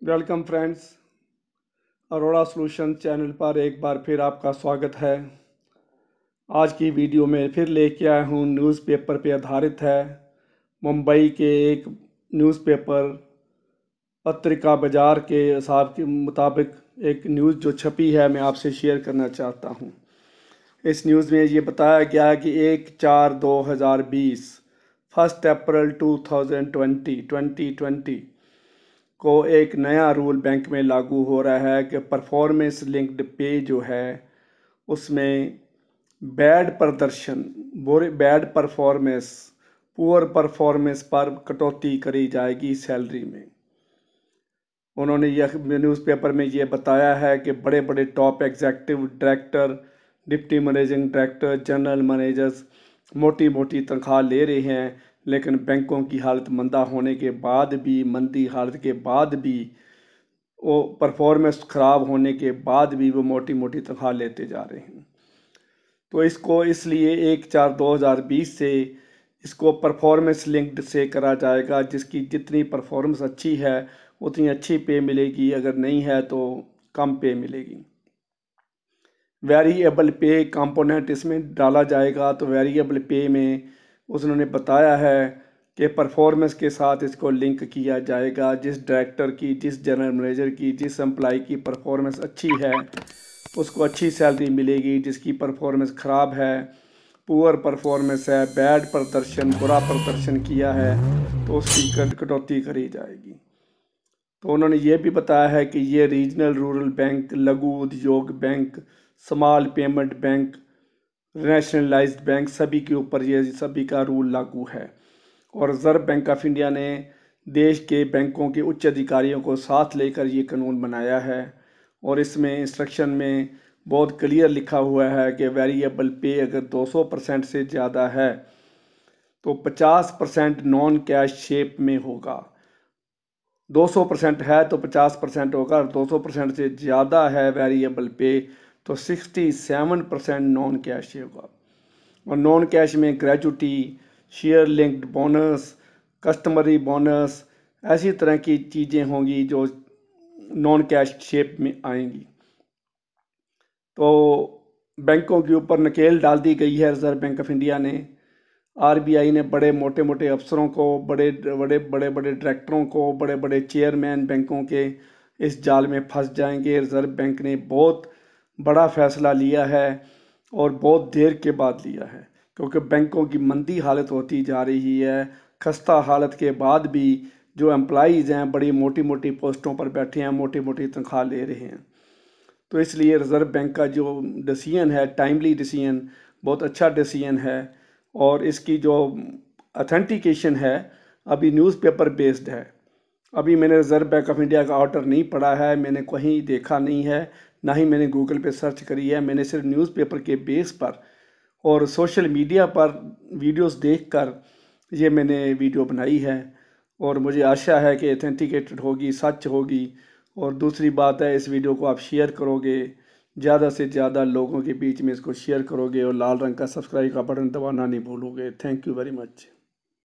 Welcome friends, Arora solution channel पर एक बार फिर आपका स्वागत है। आज की वीडियो में फिर लेके आया हूँ, न्यूज़पेपर पे आधारित है। मुंबई के एक न्यूज़पेपर पत्रिका बाजार के हिसाब के मुताबिक एक न्यूज़ जो छपी है मैं आपसे शेयर करना चाहता हूँ। इस न्यूज़ में ये बताया गया है कि 1/4/2020 1 अप्रैल 2020 को एक नया रूल बैंक में लागू हो रहा है कि परफॉर्मेंस लिंक्ड पे जो है उसमें बैड परफॉर्मेंस पुअर परफॉर्मेंस पर कटौती करी जाएगी सैलरी में। उन्होंने यह न्यूज़पेपर में ये बताया है कि बड़े बड़े top executive director, deputy managing director, general managers मोटी मोटी तनख्वाह ले रहे हैं, लेकिन बैंकों की हालत मंदा होने के बाद भी, मंदी हालत के बाद भी, वो परफॉर्मेंस ख़राब होने के बाद भी वो मोटी मोटी तनख्वाह लेते जा रहे हैं। तो इसको इसलिए 1/4/2020 से इसको परफॉर्मेंस लिंक्ड से करा जाएगा। जिसकी जितनी परफॉर्मेंस अच्छी है उतनी अच्छी पे मिलेगी, अगर नहीं है तो कम पे मिलेगी। वेरिएबल पे कंपोनेंट इसमें डाला जाएगा। तो वेरिएबल पे में उन्होंने बताया है कि परफॉर्मेंस के साथ इसको लिंक किया जाएगा। जिस डायरेक्टर की, जिस जनरल मैनेजर की, जिस एम्प्लॉय की परफॉर्मेंस अच्छी है उसको अच्छी सैलरी मिलेगी। जिसकी परफॉर्मेंस ख़राब है, पुअर परफॉर्मेंस है, बैड प्रदर्शन, बुरा प्रदर्शन किया है, तो उसकी कटौती करी जाएगी। तो उन्होंने ये भी बताया है कि ये रीजनल रूरल बैंक, लघु उद्योग bank, small payment bank, nationalised bank सभी के ऊपर ये सभी का रूल लागू है। और रिजर्व बैंक ऑफ इंडिया ने देश के बैंकों के उच्च अधिकारियों को साथ लेकर ये कानून बनाया है। और इसमें इंस्ट्रक्शन में बहुत क्लियर लिखा हुआ है कि वेरिएबल पे अगर 200% से ज़्यादा है तो 50% नॉन कैश शेप में होगा। 200% है तो 50% होगा, और 200% से ज़्यादा है वेरिएबल पे तो 67% नॉन कैश होगा। और नॉन कैश में gratuity, share linked bonus, customary bonus, ऐसी तरह की चीज़ें होंगी जो नॉन कैश शेप में आएंगी। तो बैंकों के ऊपर नकेल डाल दी गई है रिजर्व बैंक ऑफ इंडिया ने। आरबीआई ने बड़े मोटे मोटे अफसरों को, बड़े बड़े डायरेक्टरों को, बड़े बड़े चेयरमैन बैंकों के इस जाल में फंस जाएंगे। रिजर्व बैंक ने बहुत बड़ा फैसला लिया है और बहुत देर के बाद लिया है, क्योंकि बैंकों की मंदी हालत होती जा रही है। खस्ता हालत के बाद भी जो एम्प्लॉइज़ हैं बड़ी मोटी मोटी पोस्टों पर बैठे हैं, मोटी मोटी तनख्वाह ले रहे हैं। तो इसलिए रिज़र्व बैंक का जो डिसीजन है, टाइमली डिसीजन, बहुत अच्छा डिसीजन है। और इसकी जो अथेंटिकेशन है अभी न्यूज़पेपर बेस्ड है। अभी मैंने रिज़र्व बैंक ऑफ इंडिया का ऑर्डर नहीं पढ़ा है, मैंने कहीं देखा नहीं है, ना ही मैंने गूगल पे सर्च करी है। मैंने सिर्फ न्यूज़पेपर के बेस पर और सोशल मीडिया पर वीडियोस देखकर ये मैंने वीडियो बनाई है। और मुझे आशा है कि अथेंटिकेटेड होगी, सच होगी। और दूसरी बात है, इस वीडियो को आप शेयर करोगे, ज़्यादा से ज़्यादा लोगों के बीच में इसको शेयर करोगे, और लाल रंग का सब्सक्राइब का बटन दबाना नहीं भूलोगे। Thank you very much.